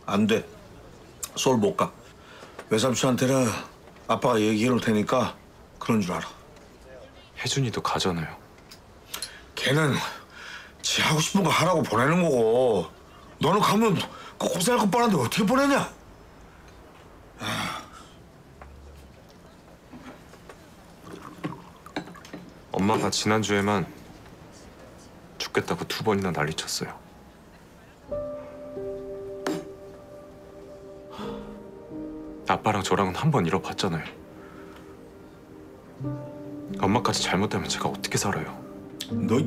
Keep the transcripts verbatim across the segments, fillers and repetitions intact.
안 돼. 서울 못 가. 외삼촌한테는 아빠가 얘기해 놓을 테니까 그런 줄 알아. 혜준이도 가잖아요. 걔는 지 하고 싶은 거 하라고 보내는 거고 너는 가면 그 고생할 거 뻔한데 어떻게 보내냐? 엄마가 지난주에만 죽겠다고 두 번이나 난리쳤어요. 아빠랑 저랑은 한 번 잃어봤잖아요. 엄마까지 잘못되면 제가 어떻게 살아요? 너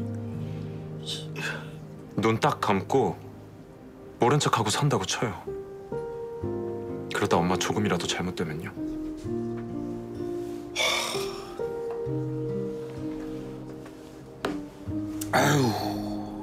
눈 딱 감고 모른 척하고 산다고 쳐요. 그러다 엄마 조금이라도 잘못되면요. 아유.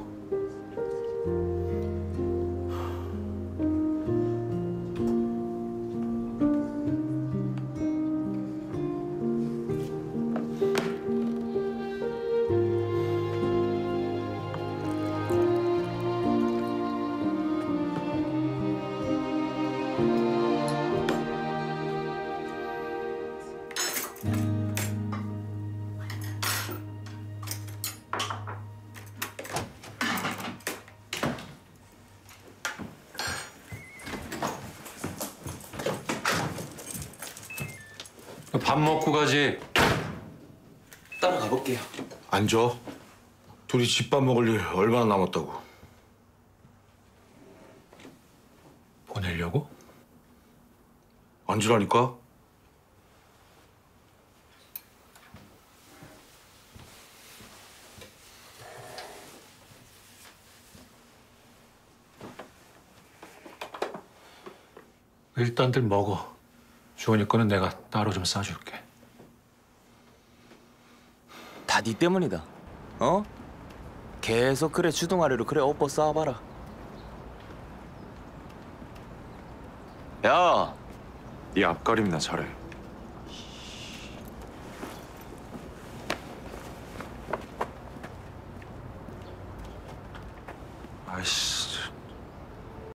밥 먹고 가지. 따라가 볼게요. 앉아. 둘이 집밥 먹을 일 얼마나 남았다고. 보내려고? 앉으라니까. 일단들 먹어. 주원이 거는 내가 따로 좀 싸줄게. 다 네 때문이다. 어? 계속 그래 주둥 아래로 그래 업보 쌓아봐라. 야, 네 앞가림이나 잘해.